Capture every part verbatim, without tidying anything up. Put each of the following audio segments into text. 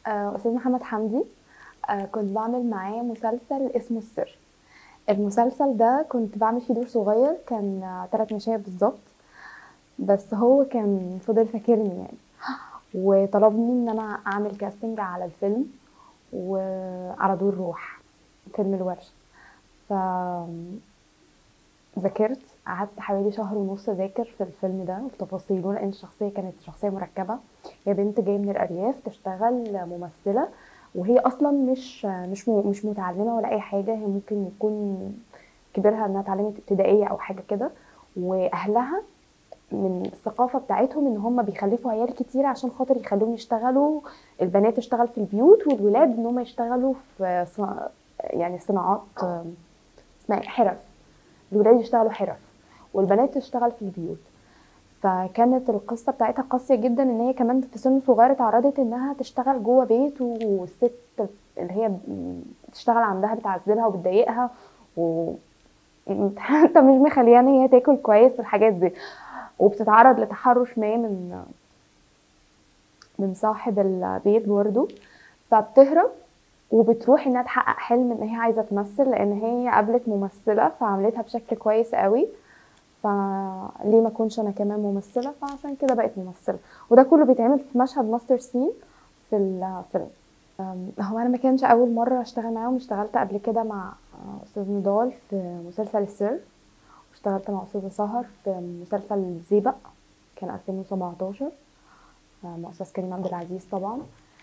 آه، أستاذ محمد حمدي. آه، كنت بعمل معاه مسلسل اسمه السر. المسلسل ده كنت بعمل فيه دور صغير، كان آه، تلات مشاهد بالظبط. بس هو كان فضل فاكرني يعني، وطلبني ان انا اعمل كاستنج على الفيلم وعلى دور روح فيلم الورشة. ف ذاكرت قعدت حوالي شهر ونص اذاكر في الفيلم ده وفي تفاصيله، لان الشخصيه كانت شخصيه مركبه. هي بنت جايه من الارياف تشتغل ممثله، وهي اصلا مش مش م- مش متعلمه ولا اي حاجه. هي ممكن يكون كبرها انها اتعلمت ابتدائيه او حاجه كده، واهلها من الثقافه بتاعتهم ان هم بيخلفوا عيال كتير عشان خاطر يخلوهم يشتغلوا. البنات تشتغل في البيوت والولاد ان هم يشتغلوا في صنا- يعني صناعات، اسمها إيه؟ حرف. الولاد يشتغلوا حرف والبنات تشتغل في البيوت. فكانت القصة بتاعتها قاسية جدا، ان هي كمان في سن صغير اتعرضت انها تشتغل جوه بيت، والست اللي هي بتشتغل عندها بتعذبها وبتضايقها، و حتى مش مخليها ان هي تاكل كويس والحاجات دي. وبتتعرض لتحرش ما من من صاحب البيت برضه. فبتهرب وبتروح انها تحقق حلم ان هي عايزه تمثل، لان هي قابلت ممثله فعملتها بشكل كويس قوي. فليه ما اكونش انا كمان ممثله؟ فعشان كده بقت ممثله. وده كله بيتعمل في مشهد ماستر سين في الفيلم. هو انا ما كانش اول مره اشتغل معاهم، اشتغلت قبل كده مع استاذ نضال في مسلسل السر، واشتغلت مع استاذه سهر في مسلسل زيبق كان ألفين وسبعتاشر مع استاذ كريم عبد العزيز طبعا.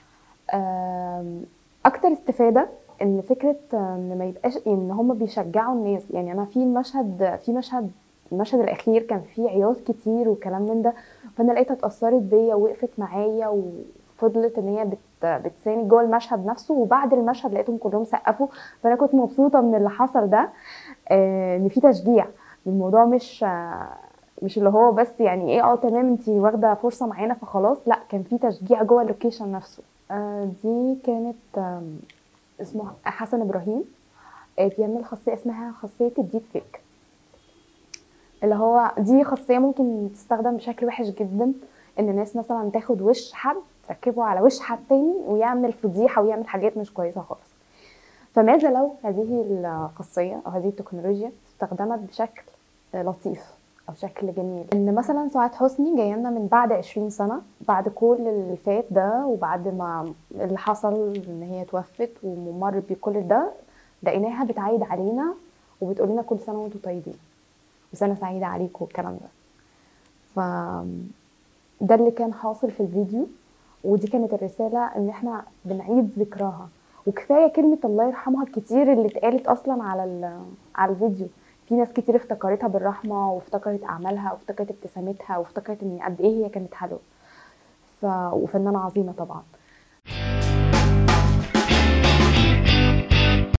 اكتر استفاده ان فكره ان ما يبقاش ان هم بيشجعوا الناس. يعني انا في مشهد في مشهد المشهد الاخير كان فيه عياط كتير وكلام من ده، فانا لقيتها اتاثرت بيا ووقفت معايا وفضلت ان هي بت بتساند جوه المشهد نفسه، وبعد المشهد لقيتهم كلهم سقفوا. فانا كنت مبسوطه من اللي حصل ده، آه، ان في تشجيع. الموضوع مش آه، مش اللي هو بس يعني ايه اه تمام انتي واخده فرصه معانا فخلاص، لا كان في تشجيع جوه اللوكيشن نفسه. آه، دي كانت آم، اسمه حسن ابراهيم. آه، بيعمل خاصيه اسمها خاصيه الديب فيك، اللي هو دي خاصيه ممكن تستخدم بشكل وحش جدا. ان الناس مثلا تاخد وش حد تركبه على وش حد تاني ويعمل فضيحه ويعمل حاجات مش كويسه خالص. فماذا لو هذه الخاصيه او هذه التكنولوجيا استخدمت بشكل لطيف او شكل جميل؟ ان مثلا سعاد حسني جايه لنا من بعد عشرين سنه، بعد كل اللي فات ده وبعد ما اللي حصل ان هي توفت ومر بكل ده، لقيناها بتعايد علينا وبتقول لنا كل سنه وانتم طيبين وسنه سعيده عليكم والكلام ده. ف ده اللي كان حاصل في الفيديو، ودي كانت الرساله ان احنا بنعيد ذكراها. وكفايه كلمه الله يرحمها الكتير اللي اتقالت اصلا على على الفيديو. في ناس كتير افتكرتها بالرحمه وافتكرت اعمالها وافتكرت ابتسامتها وافتكرت ان قد ايه هي كانت حلوه. ف... وفنانه عظيمه طبعا.